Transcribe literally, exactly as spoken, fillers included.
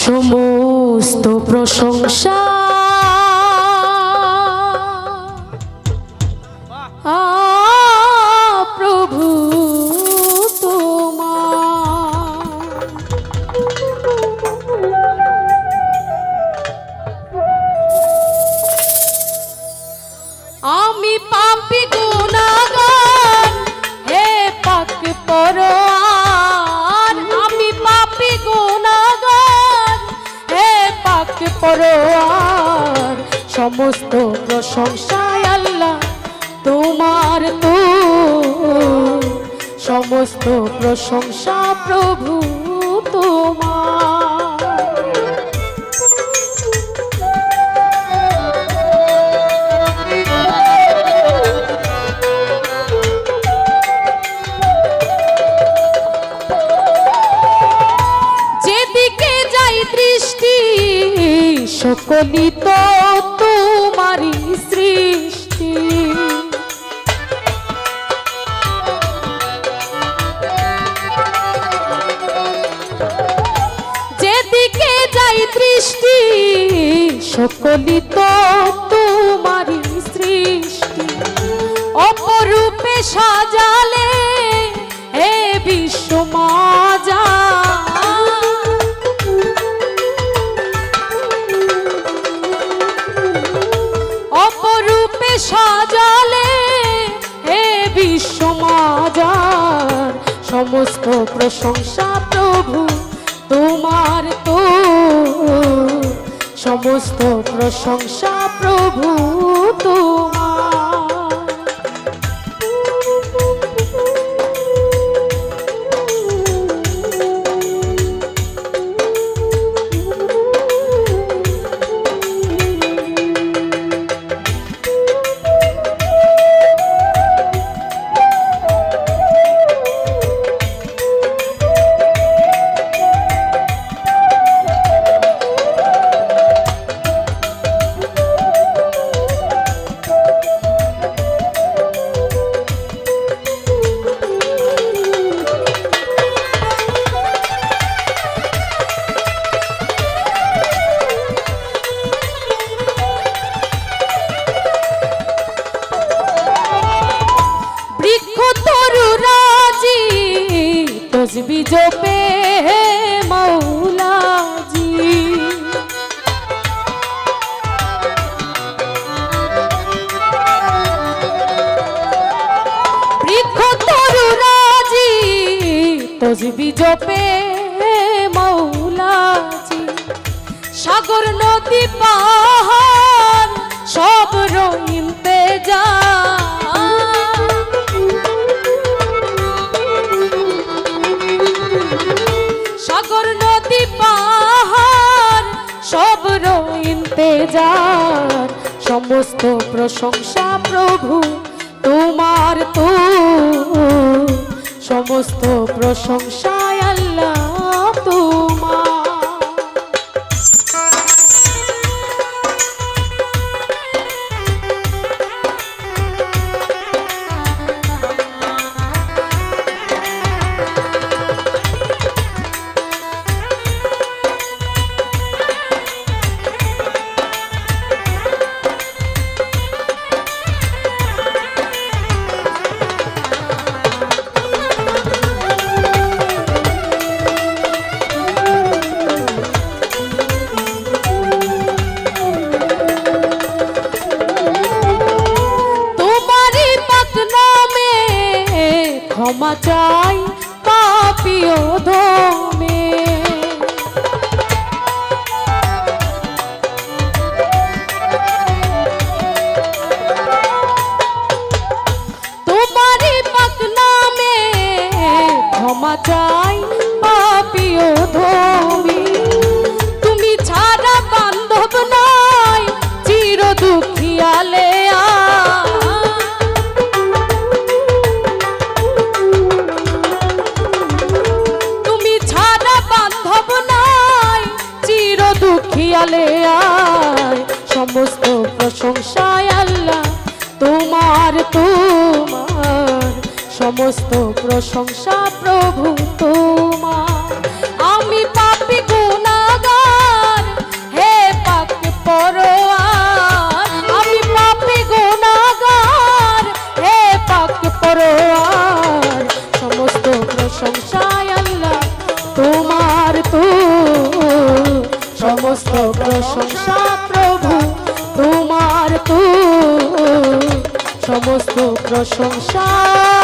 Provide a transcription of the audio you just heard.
সমস্ত প্রশংসা প্রভু তোমার। আমি পাপী গুনাহগার হে পাক পরোয়ার, আমি পাপী গুনাহগার হে পাক পরোয়ার। সমস্ত প্রশংসা আল্লাহ তোমার, তো সমস্ত প্রশংসা প্রভু তোমার। যেদিকে যাই দৃষ্টি সকলি তো তোমারই সৃষ্টি। যেদিকে যাই দৃষ্টি সকলি তো তোমারই সৃষ্টি। অপরূপে সাজালে হে বিশ্ব মাজা, অপরূপে সাজালে হে বিশ্ব মাজার। সমস্ত প্রশংসা প্রভু তোমার, তো সমস্ত প্রশংসা প্রভু তোমার। तस्बीह जपे मौला जी, बृक्ष तरुराजी तस्बीह जपे मौला जी। सागर नदी पाहाड़ सब रहीम तेजा, सागर नदी पाहाड़ सब इंतेजार। समस्त प्रशंसा प्रभु तुम्हार, तो समस्त प्रशंसा अल्लाह तुम्हार। क्षमा चाई पापियो धोमे, तुम्हारी पाक नामे क्षमा चाई पापियो धोमे। तुमी छाड़ा बांधव नाई चिर दुखियाले दुखियाले आय। समस्त प्रशंसा अल्लाह तुम्हार, तुम्हार समस्त प्रशंसा प्रभु तुम्हार। आमी पापी गुनाहगार প্রশংসায় আল্লাহ তোমার তো সমস্ত প্রশংসা প্রভু তোমার তো সমস্ত প্রশংসা